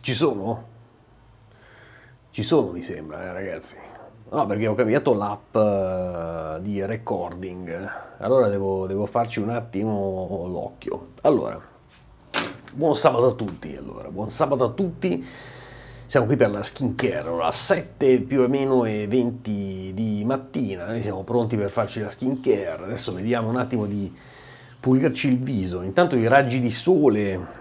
Ci sono? Ci sono, mi sembra, ragazzi. No, perché ho cambiato l'app di recording. Allora devo farci un attimo l'occhio. Allora, buon sabato a tutti. Allora, buon sabato a tutti. Siamo qui per la skincare. Allora, 7 più o meno e 20 di mattina. Noi siamo pronti per farci la skincare. Adesso vediamo un attimo di pulirci il viso. Intanto i raggi di sole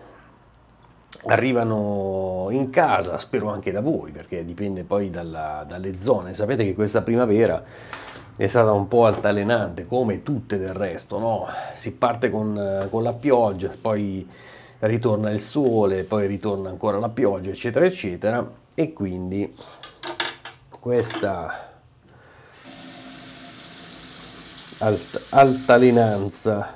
arrivano in casa, spero anche da voi, perché dipende poi dalle zone. Sapete che questa primavera è stata un po' altalenante, come tutte del resto, no? Si parte con la pioggia, poi ritorna il sole, poi ritorna ancora la pioggia, eccetera, eccetera, e quindi questa altalenanza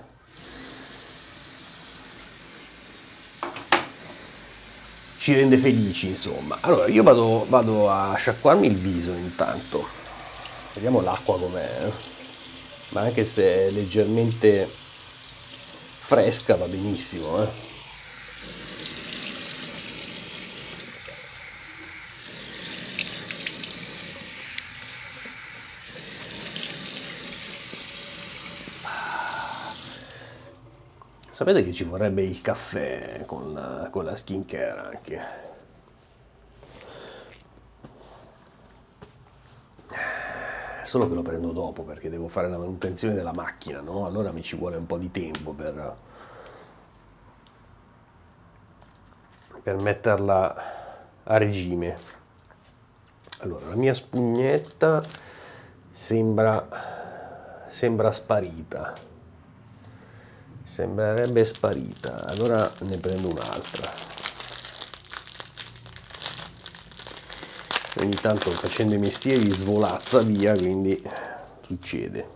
ci rende felici, insomma. Allora, io vado a sciacquarmi il viso intanto. Vediamo l'acqua com'è, ma anche se è leggermente fresca va benissimo, eh. Sapete che ci vorrebbe il caffè con la skincare anche. Solo che lo prendo dopo perché devo fare la manutenzione della macchina, no? Allora mi ci vuole un po' di tempo per metterla a regime. Allora, la mia spugnetta sembra sparita. Sembrerebbe sparita. Allora ne prendo un'altra. Ogni tanto facendo i mestieri svolazza via, quindi succede.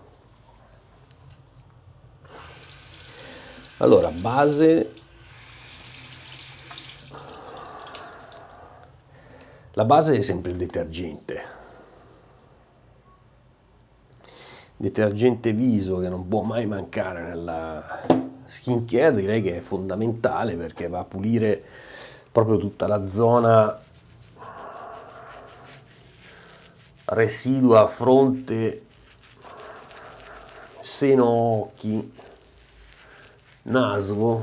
Allora, base. La base è sempre il detergente. Detergente viso che non può mai mancare nella skincare, direi che è fondamentale perché va a pulire proprio tutta la zona residua, fronte, seno, occhi, naso,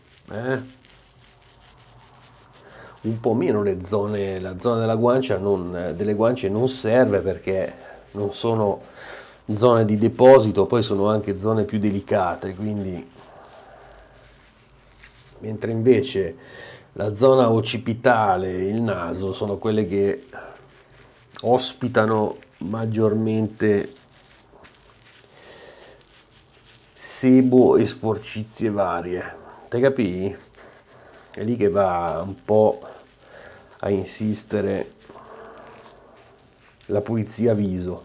un po' meno la zona della guancia delle guance non serve perché non sono zone di deposito, poi sono anche zone più delicate, quindi mentre invece la zona occipitale, il naso, sono quelle che ospitano maggiormente sebo e sporcizie varie. Te capì? È lì che va un po' a insistere la pulizia viso.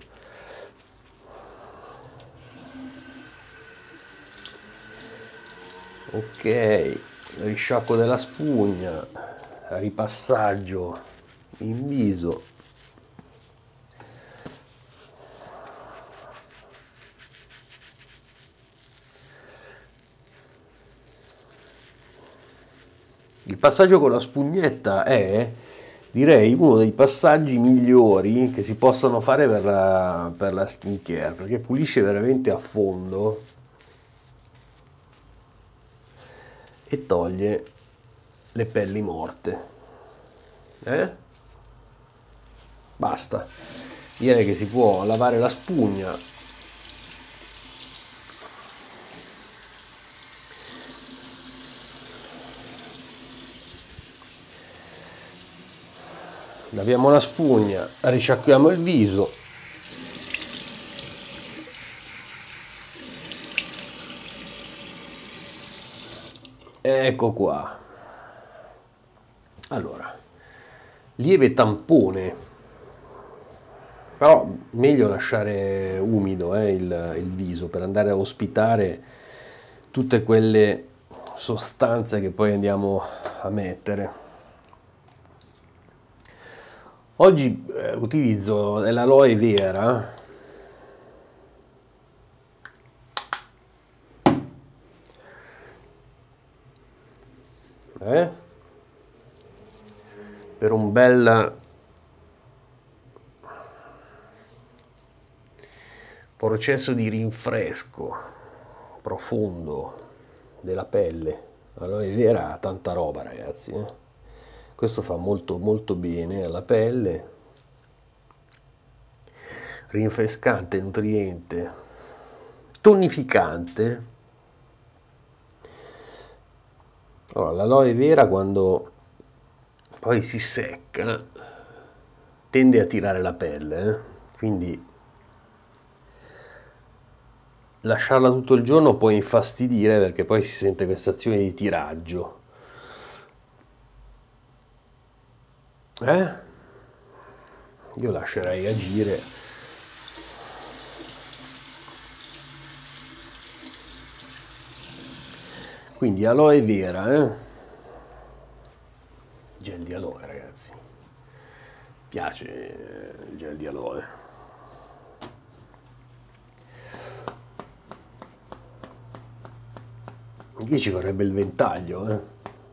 Ok, risciacquo della spugna, ripassaggio in viso. Il passaggio con la spugnetta è, direi, uno dei passaggi migliori che si possono fare per la skincare, perché pulisce veramente a fondo e toglie le pelli morte. Basta. Direi che si può lavare la spugna. Laviamo la spugna, risciacquiamo il viso. Ecco qua. Allora, lieve tampone, però meglio lasciare umido il viso per andare a ospitare tutte quelle sostanze che poi andiamo a mettere. Oggi utilizzo dell'aloe vera, per un bel processo di rinfresco profondo della pelle. Aloe vera ha tanta roba, ragazzi, eh? Questo fa molto molto bene alla pelle, rinfrescante, nutriente, tonificante. Allora, l'aloe vera quando poi si secca tende a tirare la pelle, quindi lasciarla tutto il giorno può infastidire perché poi si sente questa azione di tiraggio. Io lascerei agire. Quindi aloe vera, gel di aloe, ragazzi. Mi piace il gel di aloe. Qui ci vorrebbe il ventaglio,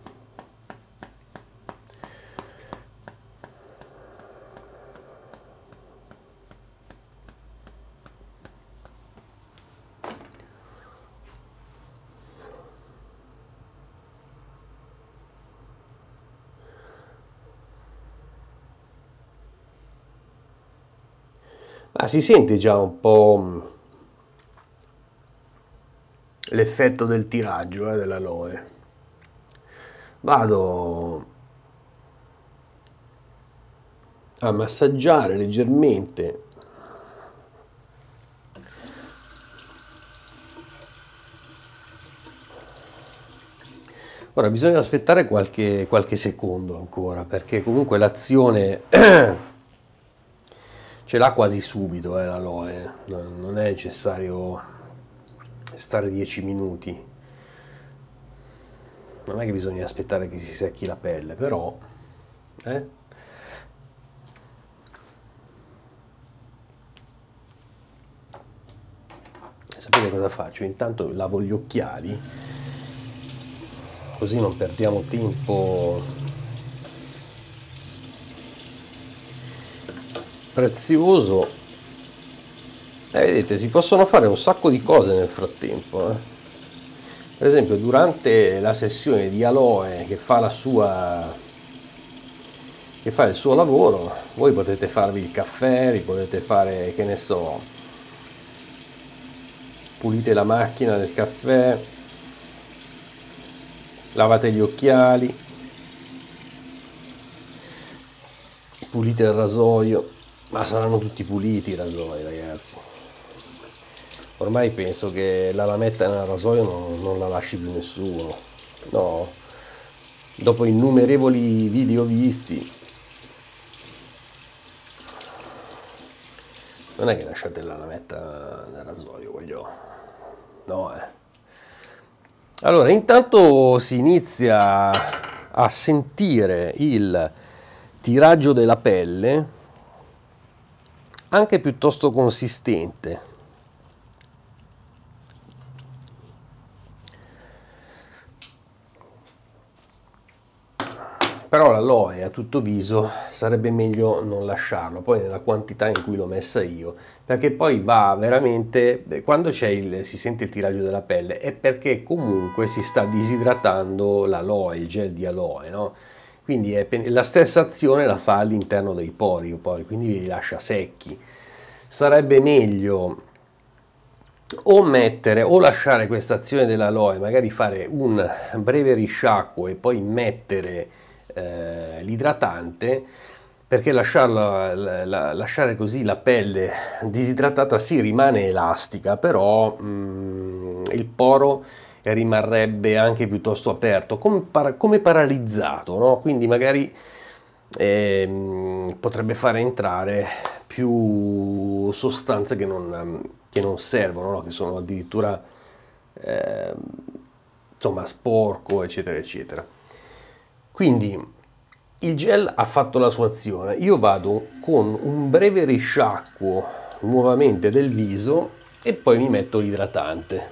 Ma si sente già un po' l'effetto del tiraggio dell'aloe. Vado a massaggiare leggermente ora. Bisogna aspettare qualche secondo ancora, perché comunque l'azione ce l'ha quasi subito l'aloe, non è necessario stare 10 minuti, non è che bisogna aspettare che si secchi la pelle, però sapete cosa faccio? Intanto lavo gli occhiali, così non perdiamo tempo prezioso. Vedete, si possono fare un sacco di cose nel frattempo. Per esempio, durante la sessione di aloe che fa il suo lavoro, voi potete farvi il caffè, vi potete fare, che ne so, pulite la macchina del caffè, lavate gli occhiali, pulite il rasoio, ma saranno tutti puliti i rasoi, ragazzi. Ormai penso che la lametta nel rasoio non la lasci più nessuno, no? Dopo innumerevoli video visti, non è che lasciate la lametta nel rasoio, no, Allora, intanto si inizia a sentire il tiraggio della pelle, anche piuttosto consistente. Però l'aloe a tutto viso sarebbe meglio non lasciarlo, poi nella quantità in cui l'ho messa io, perché poi va veramente, quando si sente il tiraggio della pelle, è perché comunque si sta disidratando l'aloe, il gel di aloe, no? Quindi la stessa azione la fa all'interno dei pori, poi, quindi li lascia secchi. Sarebbe meglio o lasciare questa azione dell'aloe, magari fare un breve risciacquo e poi mettere l'idratante, perché lasciare così la pelle disidratata si rimane elastica, però il poro rimarrebbe anche piuttosto aperto, come paralizzato, no? Quindi magari potrebbe fare entrare più sostanze che non servono, no? Che sono addirittura insomma sporco, eccetera eccetera. Quindi il gel ha fatto la sua azione, io vado con un breve risciacquo nuovamente del viso e poi mi metto l'idratante.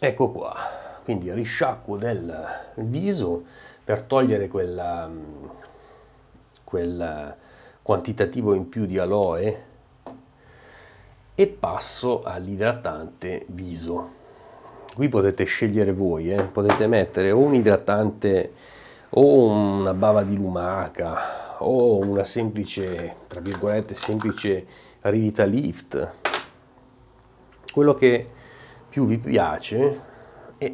Ecco qua, quindi risciacquo del viso per togliere quel quantitativo in più di aloe e passo all'idratante viso. Qui potete scegliere voi, potete mettere o un idratante o una bava di lumaca o una semplice, tra virgolette, semplice Revitalift, quello che più vi piace, e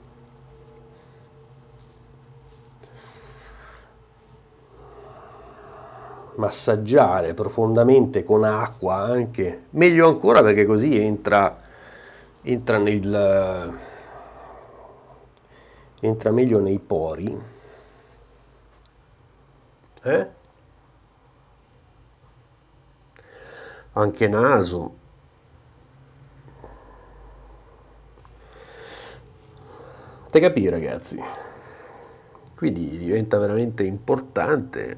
massaggiare profondamente con acqua, anche meglio ancora, perché così entra meglio nei pori, anche naso. Te capì, ragazzi? Quindi diventa veramente importante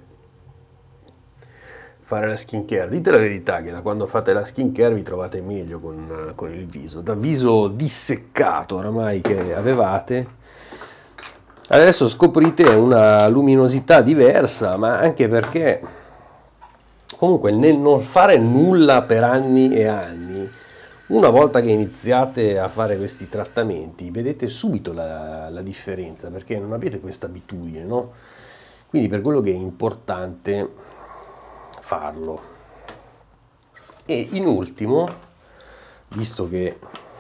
fare la skincare. Dite la verità che da quando fate la skincare vi trovate meglio con il viso. Da viso disseccato oramai che avevate, adesso scoprite una luminosità diversa, ma anche perché comunque nel non fare nulla per anni e anni, una volta che iniziate a fare questi trattamenti, vedete subito la differenza, perché non avete questa abitudine, no? Quindi per quello che è importante farlo. E in ultimo, visto che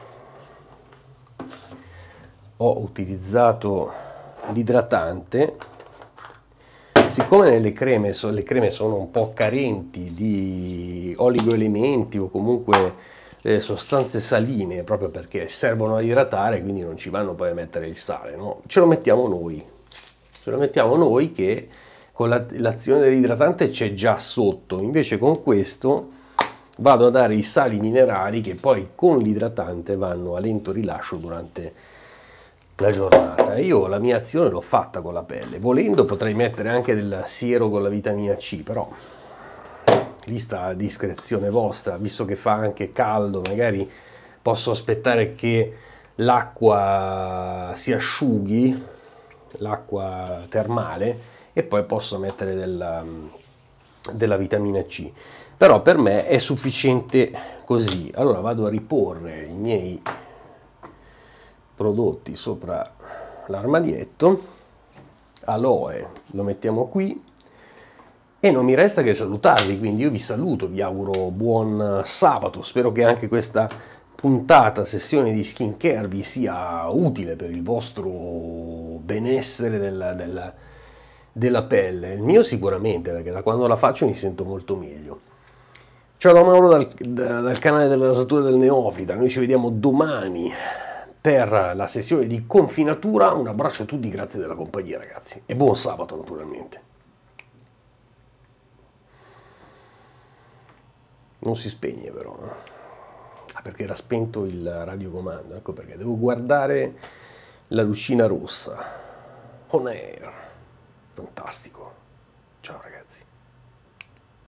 ho utilizzato l'idratante, siccome le creme sono un po' carenti di oligoelementi o comunque sostanze saline, proprio perché servono a idratare, quindi non ci vanno poi a mettere il sale, no? Ce lo mettiamo noi che con l'azione dell'idratante c'è già sotto, invece con questo vado a dare i sali minerali che poi con l'idratante vanno a lento rilascio durante la giornata. Io la mia azione l'ho fatta con la pelle, volendo potrei mettere anche del siero con la vitamina C, però vista a discrezione vostra, visto che fa anche caldo, magari posso aspettare che l'acqua si asciughi, l'acqua termale, e poi posso mettere della vitamina C. Però per me è sufficiente così. Allora vado a riporre i miei prodotti sopra l'armadietto, aloe lo mettiamo qui e non mi resta che salutarvi, quindi io vi saluto, vi auguro buon sabato, spero che anche questa puntata, sessione di skincare vi sia utile per il vostro benessere della pelle. Il mio sicuramente, perché da quando la faccio mi sento molto meglio. Ciao da Mauro dal canale della Rasatura del Neofita, noi ci vediamo domani per la sessione di confinatura. Un abbraccio a tutti, grazie della compagnia ragazzi e buon sabato naturalmente. Non si spegne però, perché era spento il radiocomando, ecco perché devo guardare la lucina rossa. On air, fantastico. Ciao ragazzi.